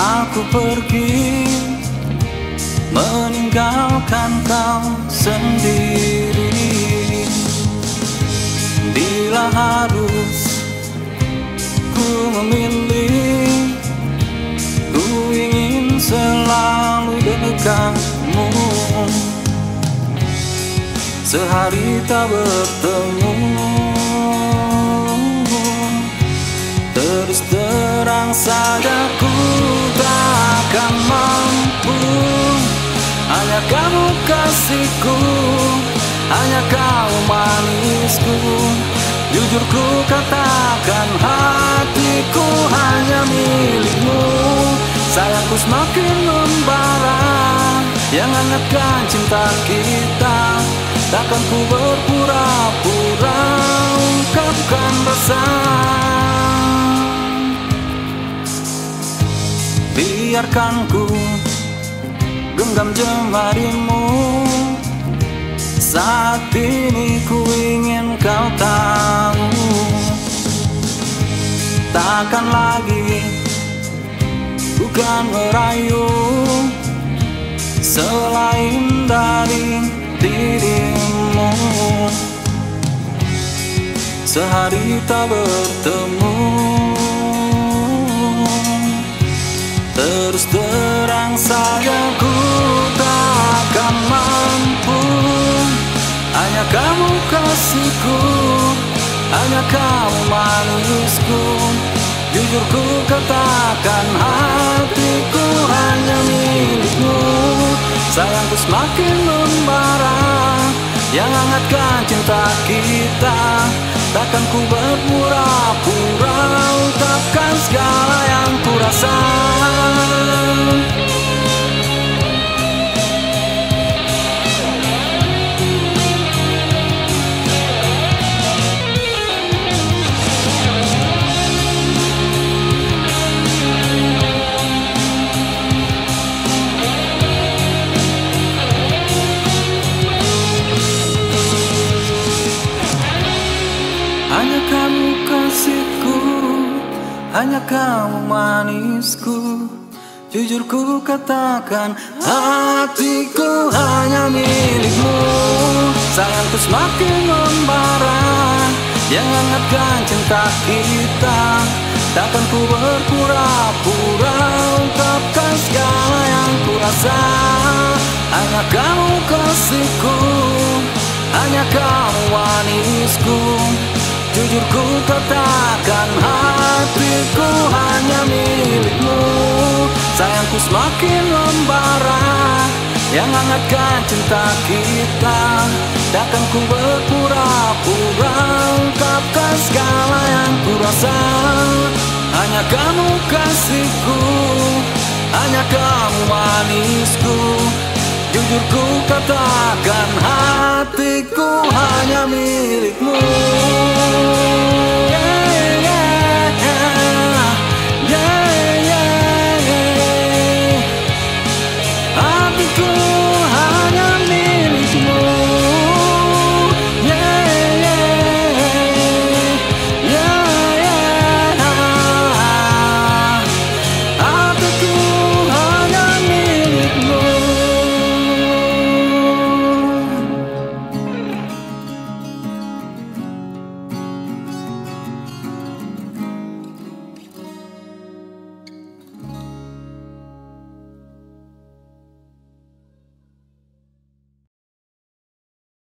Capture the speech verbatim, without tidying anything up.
Aku pergi meninggalkan kau sendiri. Bila harus ku memilih, ku ingin selalu dekatmu. Sehari tak bertemu, terus terang saja ku takkan mampu. Hanya kamu kasihku, hanya kau manisku. Jujur ku katakan, hatiku hanya milikmu. Sayangku semakin membara, yang hangatkan cinta kita. Takkan ku berpura-pura ungkapkan rasa. Biarkan ku genggam jemarimu. Saat ini ku ingin kau tahu, takkan lagi bukan merayu selain dari dirimu. Sehari tak bertemu, terus terang saja ku takkan mampu. Hanya kamu kasihku, hanya kamu manisku. Jujur ku katakan, hatiku hanya milikmu. Sayangku semakin membara, yang hangatkan cinta kita. Takkan ku berpura-pura ungkapkan segala yang ku rasa. Hanya kamu kasihku, hanya kamu manisku. Jujur ku katakan, hatiku hanya milikmu. Sayangku semakin membara, yang hangatkan cinta kita. Takkan ku berpura-pura ungkapkan segala yang ku rasa. Hanya kamu kasihku, hanya kamu manisku. Jujur ku katakan, hatiku hanya milikmu. Sayangku semakin membara, yang hangatkan cinta kita. Takkan ku berpura-pura ungkapkan segala yang ku rasa. Hanya kamu kasihku, hanya kamu manisku. Jujur ku katakan, hatiku hanya milikmu. Yeah, yeah, yeah.